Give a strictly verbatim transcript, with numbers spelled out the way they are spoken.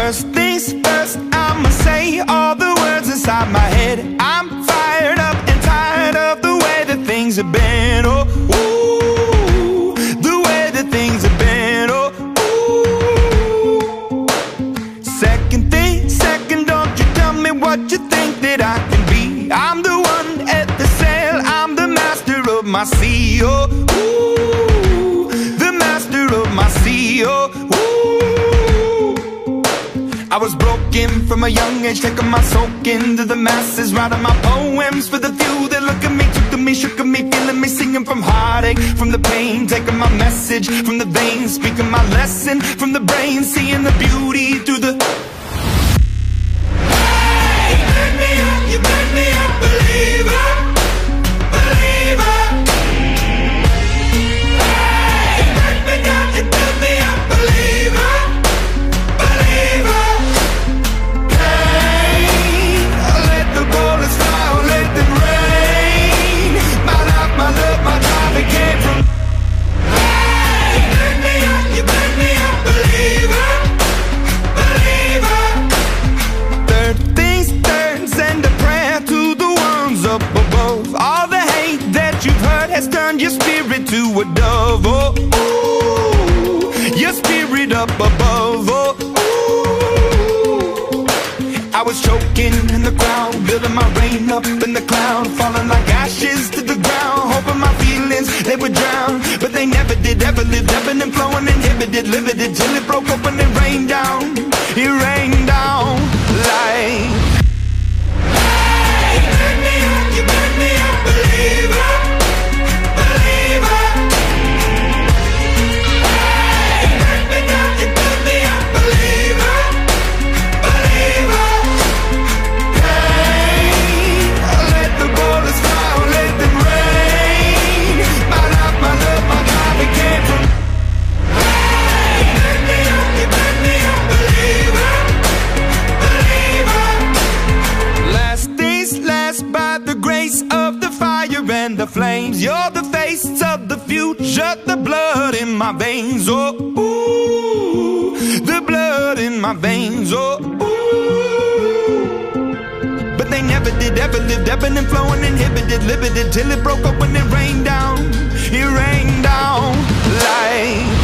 First things first, I'ma say all the words inside my head. I'm fired up and tired of the way that things have been. Oh, ooh, the way that things have been. Oh, ooh. Second thing, second, don't you tell me what you think that I can be. I'm the one at the sail, I'm the master of my sea. Oh, ooh, the master of my sea. Oh, ooh. I was broken from a young age, taking my soak into the masses, writing my poems for the few that look at me, took to me, shook at me, feeling me, singing from heartache, from the pain, taking my message from the veins, speaking my lesson from the brain, seeing the beauty through the... Hey, you burn me up, you burn me up, believer, believer. Hey, you burn me down, you build me up, believer, believer. Turn your spirit to a dove, oh, ooh, your spirit up above, oh, ooh. I was choking in the crowd, building my rain up in the cloud, falling like ashes to the ground, hoping my feelings, they would drown, but they never did, ever lived, ebbing and flowing, inhibited, limited, till it broke up and it rained down, it rained down like... Hey, you burn me up, you burn me up, believer. And the flames, you're the face of the future, the blood in my veins, oh, ooh, the blood in my veins, oh, ooh. But they never did, ever lived, ebbing and flowing, inhibited, limited, till it broke up when it rained down, it rained down like...